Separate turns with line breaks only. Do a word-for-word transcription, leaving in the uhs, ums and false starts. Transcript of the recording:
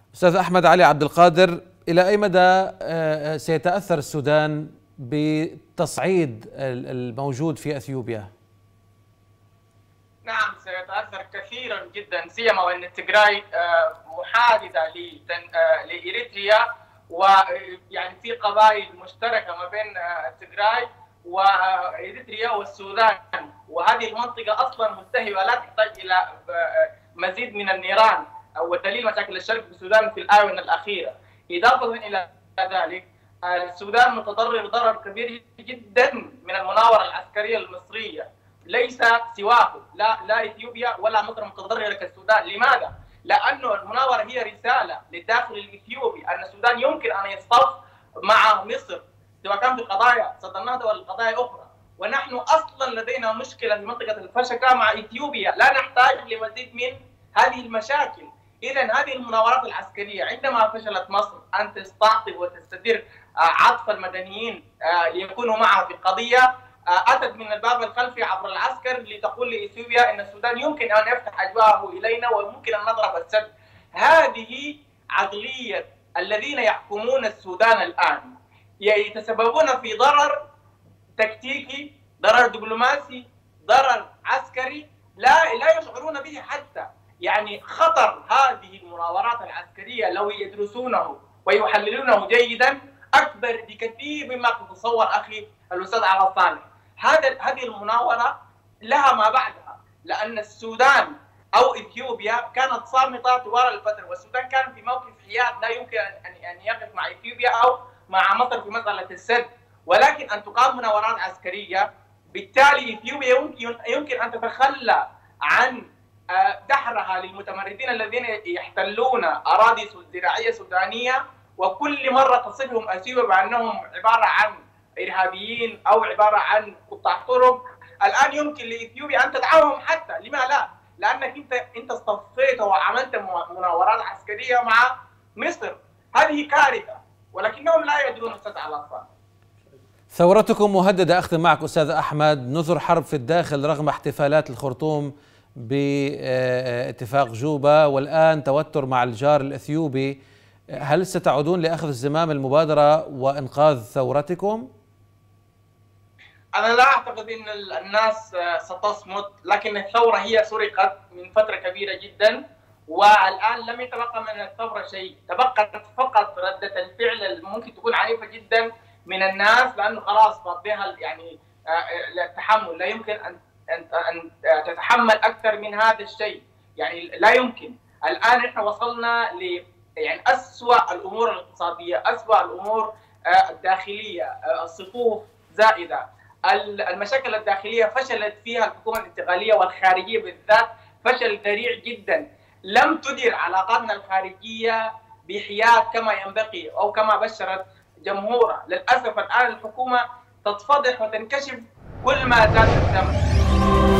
أستاذ أحمد علي عبد القادر، إلى أي مدى سيتأثر السودان بتصعيد الموجود في أثيوبيا؟
نعم، سيتأثر كثيرا جدا، سيما وأن تيغراي محادثة لإريتريا، ويعني في قبائل مشتركة ما بين تيغراي وإريتريا والسودان، وهذه المنطقة أصلا ملتهبة لا تحتاج إلى مزيد من النيران ودليل مشاكل الشرق في السودان في الآونة الأخيرة. إضافة إلى ذلك السودان متضرر ضرر كبير جدا من المناورة العسكرية المصرية، ليس سواه، لا لا اثيوبيا ولا مصر متضرره كالسودان. لماذا؟ لانه المناوره هي رساله للداخل الاثيوبي ان السودان يمكن ان يصطف مع مصر سواء كان في قضايا سد النهضه ولا قضايا اخرى، ونحن اصلا لدينا مشكله في منطقه الفشكه مع اثيوبيا، لا نحتاج لمزيد من هذه المشاكل. اذا هذه المناورات العسكريه عندما فشلت مصر ان تستعطف وتستدير عطف المدنيين ليكونوا معها في القضيه، أتت من الباب الخلفي عبر العسكر لتقول لإثيوبيا أن السودان يمكن أن يفتح أجواءه إلينا ويمكن أن نضرب السد. هذه عقلية الذين يحكمون السودان الآن، يتسببون في ضرر تكتيكي، ضرر دبلوماسي، ضرر عسكري لا لا يشعرون به حتى. يعني خطر هذه المناورات العسكرية لو يدرسونه ويحللونه جيدا أكبر بكثير مما تتصور أخي الأستاذ عبد الصالح. هذا هذه المناورة لها ما بعدها، لأن السودان أو إثيوبيا كانت صامتة طوال الفترة، والسودان كان في موقف حياد لا يمكن أن يقف مع إثيوبيا أو مع مصر في مسألة السد، ولكن أن تقام مناورات عسكرية بالتالي إثيوبيا يمكن يمكن أن تتخلى عن دحرها للمتمردين الذين يحتلون أراضي زراعية سودانية، وكل مرة تصفهم أثيوبيا بأنهم عبارة عن إرهابيين أو عبارة عن قطاع طرق. الآن يمكن لإثيوبيا أن تدعمهم حتى، لما لا؟ لأنك أنت أنت اصطفيت وعملت مناورات عسكرية مع مصر، هذه كارثة، ولكنهم لا يدرون أستاذ علاء.
ثورتكم مهددة، أختم معك أستاذ أحمد، نذر حرب في الداخل رغم احتفالات الخرطوم باتفاق جوبا، والآن توتر مع الجار الأثيوبي. هل ستعودون لأخذ زمام المبادرة وإنقاذ ثورتكم؟
أنا لا أعتقد أن الناس ستصمت، لكن الثورة هي سرقت من فترة كبيرة جدا، والآن لم يتبقى من الثورة شيء، تبقت فقط ردة الفعل اللي ممكن تكون عنيفة جدا من الناس، لأنه خلاص فضيها يعني التحمل، لا يمكن أن أن تتحمل أكثر من هذا الشيء، يعني لا يمكن. الآن إحنا وصلنا ل يعني أسوأ الأمور الاقتصادية، أسوأ الأمور الداخلية، الصفوف زائدة، المشاكل الداخلية فشلت فيها الحكومة الانتقالية والخارجية بالذات فشل ذريع جدا، لم تدر علاقاتنا الخارجية بحياد كما ينبغي أو كما بشرت جمهورها. للأسف الآن الحكومة تتفضح وتنكشف كل ما زاد الزمن.